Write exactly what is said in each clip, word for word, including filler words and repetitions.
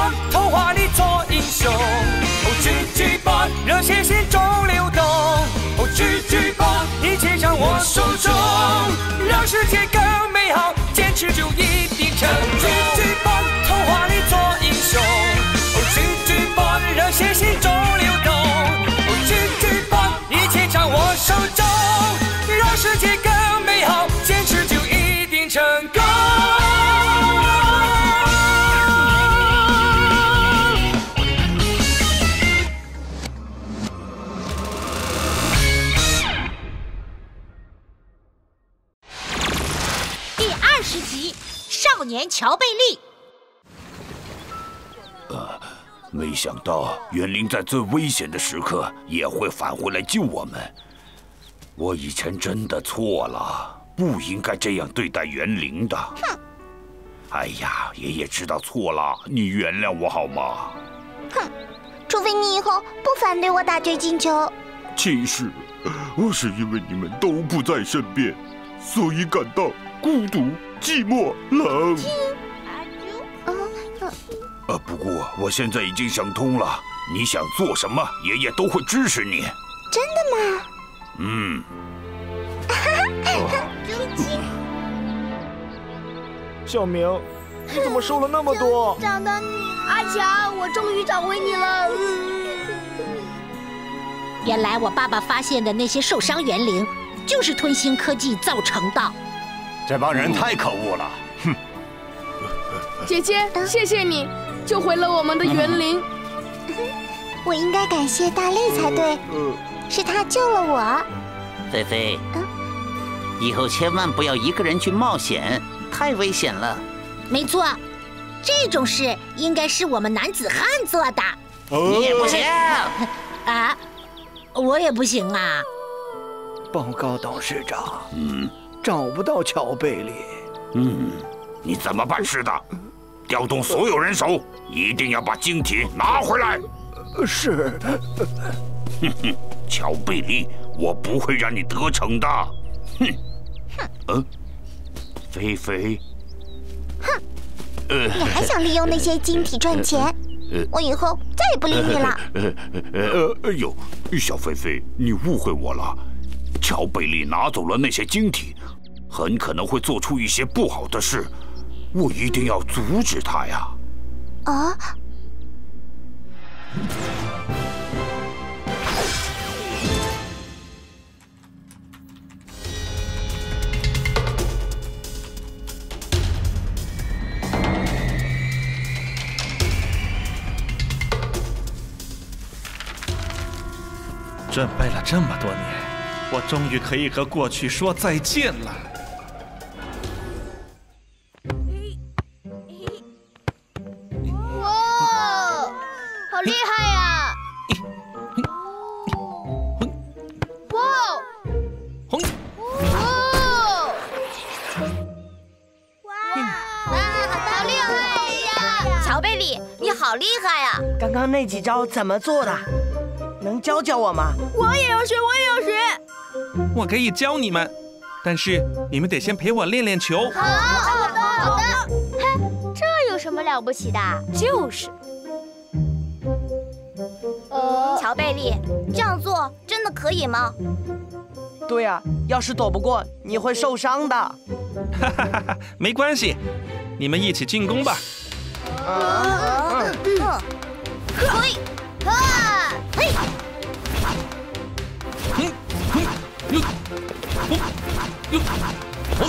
棒，童话里做英雄。哦，狙击棒，热血心中流动。哦，狙击棒，一切掌握手中，让世界更美好，坚持就一定成功。狙击棒，童话里做英雄。哦，狙击棒，热血心中流动。哦，狙击棒，一切掌握手中，让世界更美好，坚持就一定成功。 第二十集，少年乔贝利。 呃，没想到园林在最危险的时刻也会返回来救我们。我以前真的错了，不应该这样对待园林的。 哼！ 哎呀，爷爷知道错了，你原谅我好吗？ 哼！除非你以后不反对我打追金球。 其实，我是因为你们都不在身边，所以感到孤独、寂寞、冷。 呃，不过我现在已经想通了，你想做什么，爷爷都会支持你。 真的吗？ 嗯。 小明，你怎么瘦了那么多？ 找到你， 阿强，我终于找回你了。 原来我爸爸发现的那些受伤园林，就是吞星科技造成的。 这帮人太可恶了！哼！ 姐姐，谢谢你救回了我们的园林。 我应该感谢大力才对，是他救了我。 菲菲，以后千万不要一个人去冒险，太危险了。 没错，这种事应该是我们男子汉做的。 你也不行啊，我也不行啊。 报告董事长， 嗯， 找不到乔贝利。 嗯，你怎么办事的？调动所有人手，一定要把晶体拿回来。 是。 哼哼，乔贝利，我不会让你得逞的。哼。嗯，菲菲。 哼。呃，你还想利用那些晶体赚钱？我以后再也不理你了。 呃，哎呦，小菲菲，你误会我了。乔贝利拿走了那些晶体，很可能会做出一些不好的事。我一定要阻止他呀！ 啊！ 准备了这么多年，我终于可以和过去说再见了。 好厉害呀！哇！哇！ 哇！好厉害呀！ 乔贝利，你好厉害呀！ 刚刚那几招怎么做的？能教教我吗？ 我也要学，我也要学。 我可以教你们，但是你们得先陪我练练球。 好，好的，好的。 哼，这有什么了不起的？就是。呃，乔贝利，这样做真的可以吗？ 对呀、啊，要是躲不过，你会受伤的。 哈哈哈哈，没关系，你们一起进攻吧。 嗯嗯，嘿，啊，嘿， 哼哼，哟，哼，哟，哼，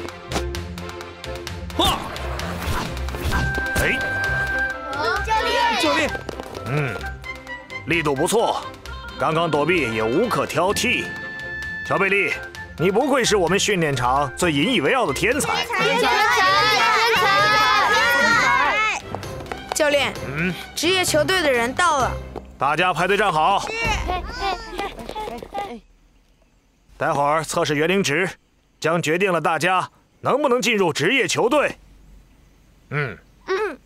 哈， 哎， 教练， 教练， 嗯。力度不错，刚刚躲避也无可挑剔。乔贝利，你不愧是我们训练场最引以为傲的天才。 天才，天才，天才！ 教练，嗯，职业球队的人到了， 大家排队站好。待会儿测试园林值，将决定了大家能不能进入职业球队。嗯嗯。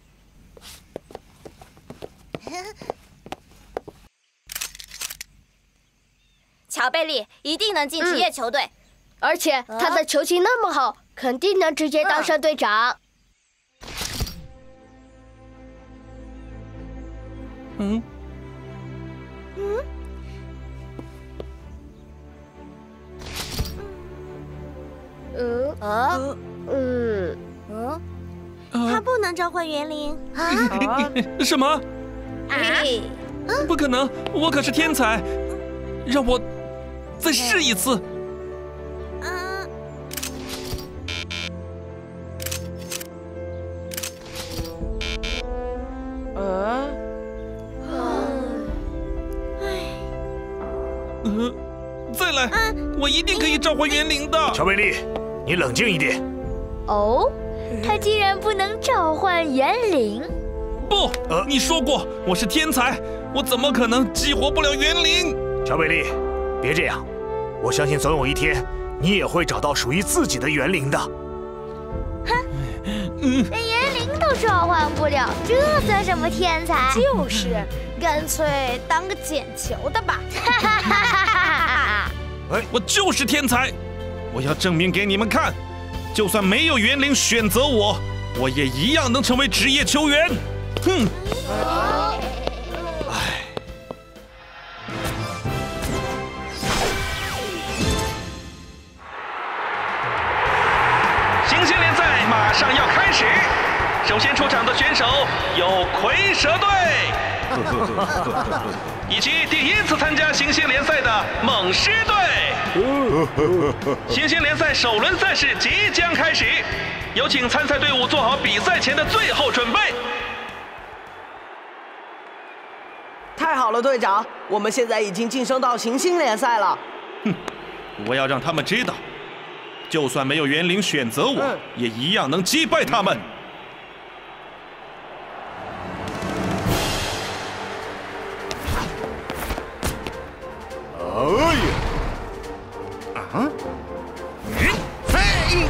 乔贝利一定能进职业球队， 嗯、而且他的球技那么好，肯定能直接当上队长。 嗯嗯。 呃呃呃呃， 他不能召唤园灵啊！ 什么？ 哎， 不可能！我可是天才，让我再试一次。 嗯。 呃。 唉。 呃，再来！我一定可以召唤园灵的。 乔贝利，你冷静一点。 哦，他竟然不能召唤园灵？ 不，呃，你说过我是天才，我怎么可能激活不了园灵？ 乔贝利，别这样，我相信总有一天你也会找到属于自己的园灵的。 哼，连园灵都召唤不了，这算什么天才？ 就是，干脆当个捡球的吧。 哈哈哈哈哈！ 哎，我就是天才，我要证明给你们看，就算没有园灵选择我，我也一样能成为职业球员。哼！哎。 星星联赛马上要开始，首先出场的选手有蝰蛇队，以及第一次参加星星联赛的猛狮队。星星联赛首轮赛事即将开始，有请参赛队伍做好比赛前的最后准备。 太好了，队长，我们现在已经晋升到行星联赛了。 哼，我要让他们知道，就算没有园灵选择我，嗯、也一样能击败他们。 哎呀！ 啊！嘿！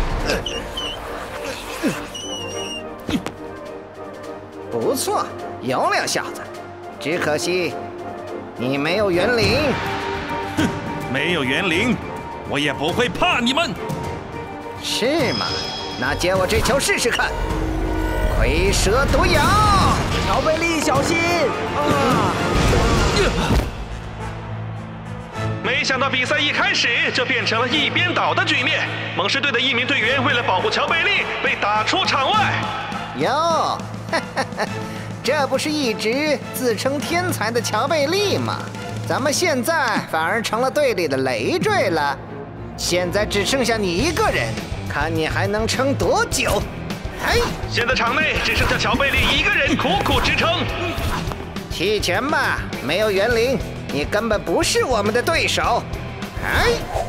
不错，有了，小子。只可惜，你没有园灵。 哼，没有园灵，我也不会怕你们。 是吗？那接我这球试试看。蝰蛇毒咬！ 乔贝利，小心！啊！ 没想到比赛一开始就变成了一边倒的局面。猛狮队的一名队员为了保护乔贝利，被打出场外。 哟，这不是一直自称天才的乔贝利吗？咱们现在反而成了队里的累赘了。现在只剩下你一个人，看你还能撑多久？哎， 现在场内只剩下乔贝利一个人苦苦支撑。 弃权吧，没有园灵，你根本不是我们的对手。哎！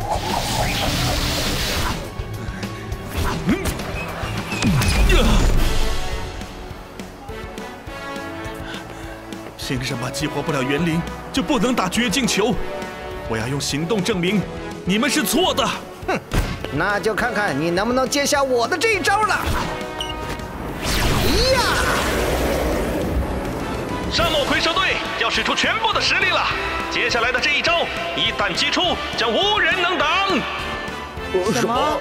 凭什么激活不了园灵就不能打绝境球？我要用行动证明你们是错的。 哼，那就看看你能不能接下我的这一招了。呀！ 沙漠蝰蛇队要使出全部的实力了，接下来的这一招一旦击出，将无人能挡。 什么？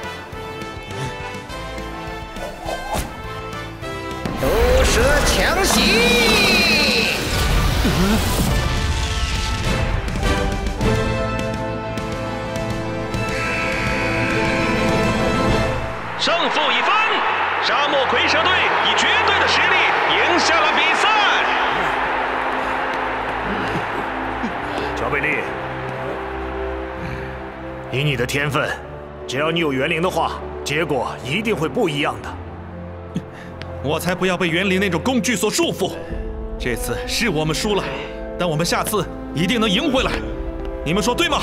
毒蛇强袭！ 胜负已分，沙漠蝰蛇队以绝对的实力赢下了比赛。 乔贝利，以你的天分，只要你有园灵的话，结果一定会不一样的。 我才不要被园灵那种工具所束缚。这次是我们输了，但我们下次一定能赢回来。你们说对吗？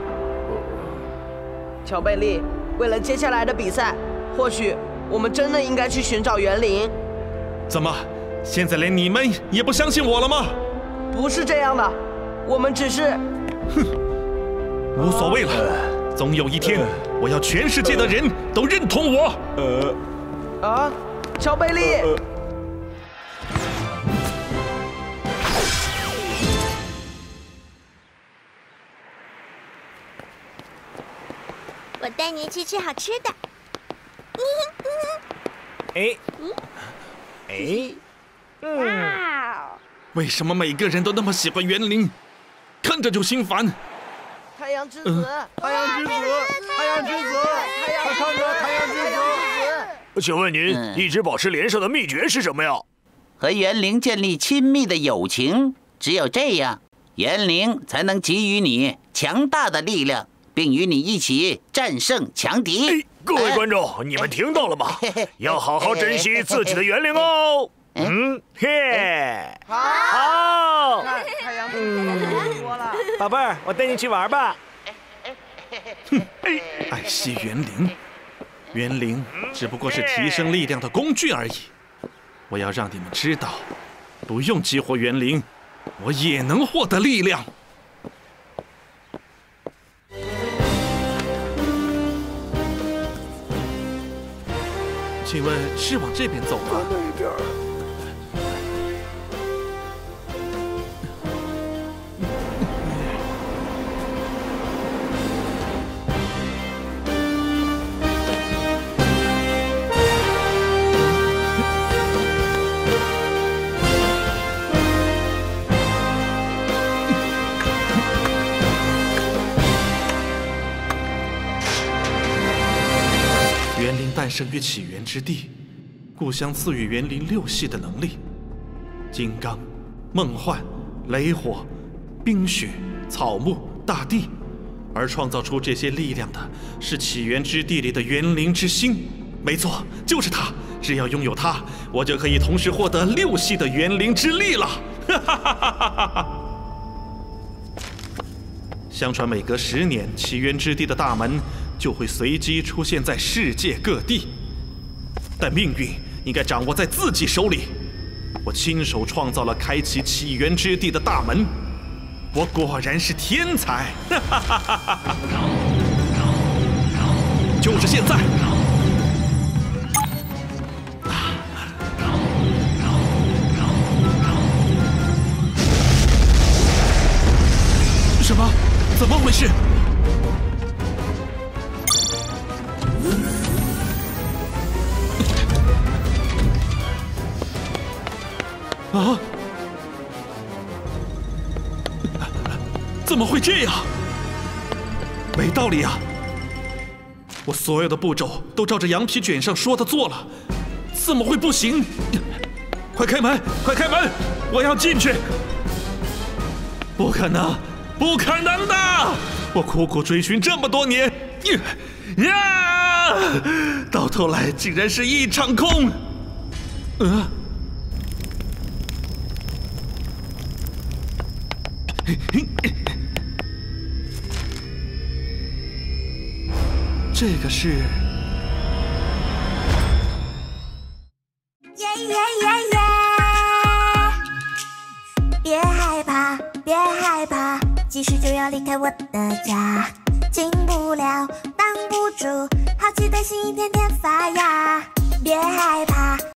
乔贝利，为了接下来的比赛，或许我们真的应该去寻找园灵。 怎么，现在连你们也不相信我了吗？ 不是这样的，我们只是…… 哼，无所谓了，总有一天我要全世界的人都认同我。 呃，啊，乔贝利。呃我带你去吃好吃的。 哎，哎，嗯， 为什么每个人都那么喜欢园林？看着就心烦。 太阳之子， 嗯太阳之子，太阳之子，快看着太阳之子！ 请问您一直保持连胜的秘诀是什么呀？ 和园灵建立亲密的友情，只有这样，园灵才能给予你强大的力量，并与你一起战胜强敌。 各位观众，你们听到了吗？要好好珍惜自己的园灵哦。嗯，嘿， 好，太阳之子多了。 宝贝儿，我带你去玩吧。 哼，爱惜园灵，园灵只不过是提升力量的工具而已。我要让你们知道，不用激活园灵，我也能获得力量。请问是往这边走吗？ 那一边。 园灵诞生于起源之地，故乡赐予园灵六系的能力：金刚、梦幻、雷火、冰雪、草木、大地。而创造出这些力量的是起源之地里的园灵之心。没错，就是它。只要拥有它，我就可以同时获得六系的园灵之力了。哈哈哈哈哈！相传每隔十年，起源之地的大门就会随机出现在世界各地，但命运应该掌握在自己手里。我亲手创造了开启起源之地的大门，我果然是天才！就是现在！什么？怎么回事？啊！怎么会这样？没道理啊！我所有的步骤都照着羊皮卷上说的做了，怎么会不行？快开门！快开门！我要进去！不可能！不可能的！我苦苦追寻这么多年，呀，到头来竟然是一场空！嗯。这个是。 耶耶耶耶！别害怕，别害怕，继续就要离开我的家，进不了，挡不住，好奇的心天天发芽。别害怕。